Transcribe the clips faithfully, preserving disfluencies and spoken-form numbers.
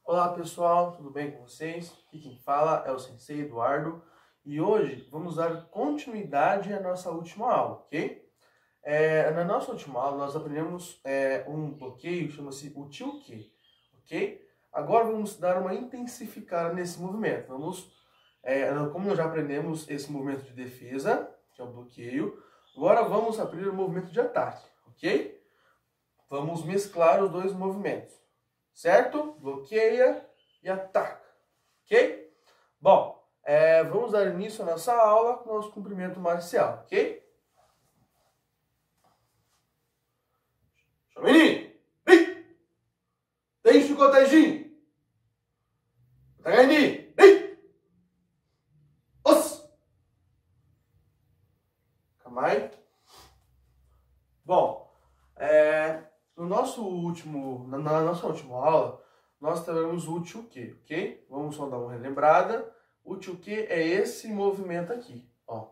Olá pessoal, tudo bem com vocês? Aqui quem fala é o Sensei Eduardo e hoje vamos dar continuidade à nossa última aula, ok? É, na nossa última aula nós aprendemos é, um bloqueio, chama-se o tio que, ok? Agora vamos dar uma intensificada nesse movimento. Vamos, é, como nós já aprendemos esse movimento de defesa, que é o bloqueio, agora vamos aprender o movimento de ataque, ok? Vamos mesclar os dois movimentos. Certo? Bloqueia e ataca. Ok? Bom, é, vamos dar início à nossa aula com o nosso cumprimento marcial. Ok? Chamini! Ei! Tem chicotajinho! Tagaini! Ei! Os! Kamai. Bom, é... No nosso último, na, na nossa última aula, nós trabalhamos o tio que, ok? Vamos só dar uma relembrada. O tio que é esse movimento aqui, ó.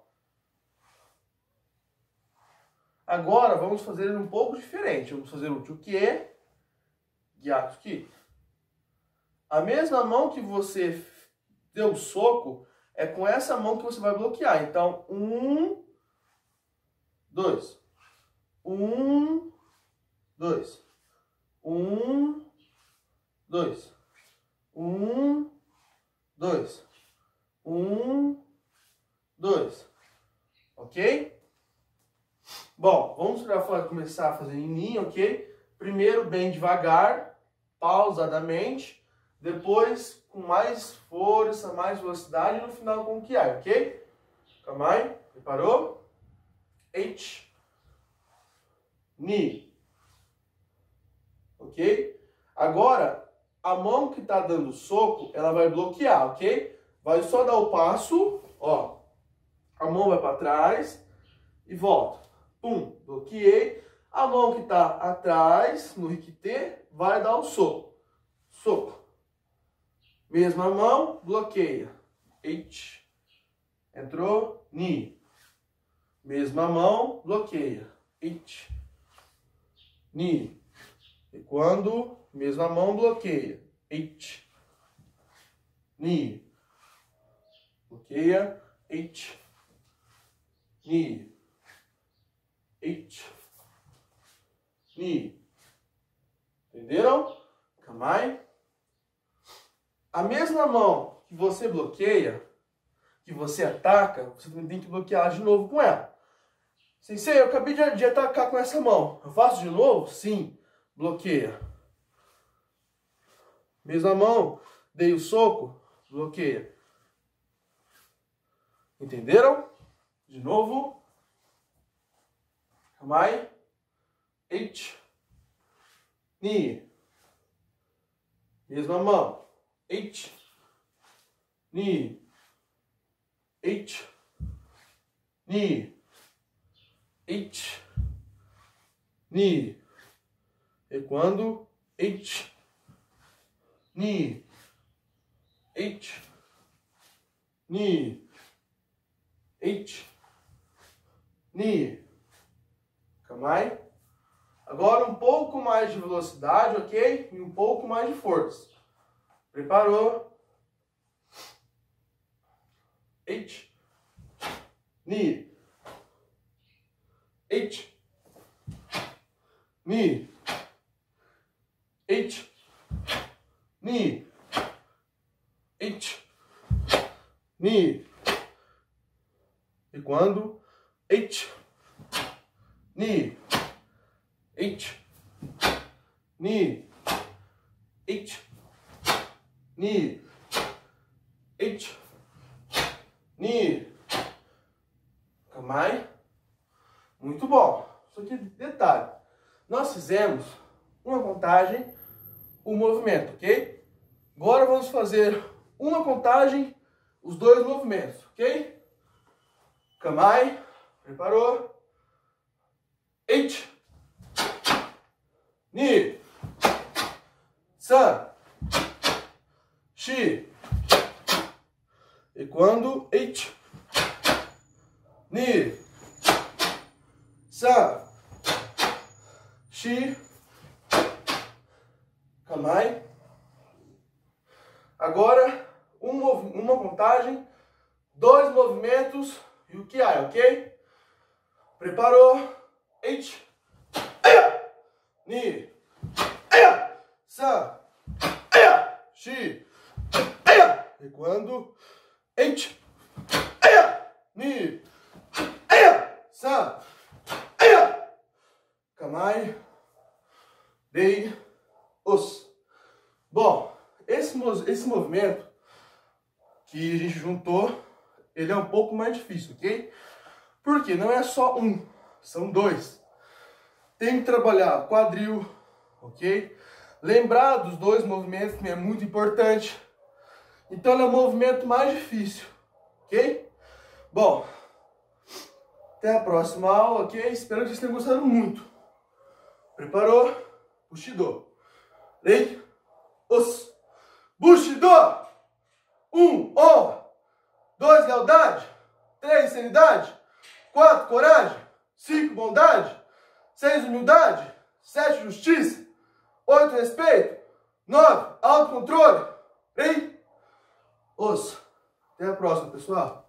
Agora vamos fazer ele um pouco diferente. Vamos fazer o tio que, gyatsu ki. A mesma mão que você deu o soco é com essa mão que você vai bloquear. Então, um, dois, um, dois, um, dois, um, dois, um, dois, ok? Bom, vamos para começar a fazer em linha, ok? Primeiro bem devagar, pausadamente, depois com mais força, mais velocidade e no final com o kiai, ok? Calma aí, preparou? Eight, ni. Ok? Agora, a mão que está dando soco, ela vai bloquear, ok? Vai só dar o passo, ó. A mão vai para trás e volta. Pum, bloqueei. A mão que está atrás, no rikite, vai dar o soco. Soco. Mesma mão, bloqueia. Eight. Entrou, ni. Mesma mão, bloqueia. Eight. Ni. E quando, mesma mão, bloqueia. Eight. Ni. Bloqueia. Eight. Ni. Eight. Ni. Entenderam? Kamai. A mesma mão que você bloqueia, que você ataca, você também tem que bloquear de novo com ela. Sensei, eu acabei de, de atacar com essa mão. Eu faço de novo? Sim. Bloqueia. Mesma mão, dei o soco, bloqueia. Entenderam? De novo. Kamai. Eight. Ni. Mesma mão. Eight. Ni. Eight. Ni. Eight. Ni. Recuando, eight, ni, eight, ni, eight, ni. Kamai. Agora um pouco mais de velocidade, ok? E um pouco mais de força. Preparou? Eight, ni, eight, ni. Eight, ni, eight, ni. E quando? Eight, ni, eight, ni, eight, ni, eight, ni. Kamai. Muito bom. Só que detalhe. Nós fizemos uma contagem, o movimento, ok? Agora vamos fazer uma contagem, os dois movimentos, ok? Kamai, preparou? Eight, ni, san, shi. E quando? Eight, ni, san, shi. Kamai. Agora, um, uma contagem, dois movimentos e o que há, ok? Preparou. Eight. Ni. San. Shi. Recuando. Eight. Ni. San. Kamai. Dei. Os. Bom, esse, esse movimento que a gente juntou, ele é um pouco mais difícil, ok? Porque não é só um, são dois. Tem que trabalhar quadril, ok? Lembrar dos dois movimentos que é muito importante. Então ele é o movimento mais difícil, ok? Bom, até a próxima aula, ok? Espero que vocês tenham gostado muito. Preparou? Bushido. Rei. Os. Bushido. Um, honra. Dois, lealdade. Três, seriedade. Quatro, coragem. Cinco, bondade. Seis, humildade. Sete, justiça. Oito, respeito. Nove, autocontrole. Rei. Os. Até a próxima, pessoal.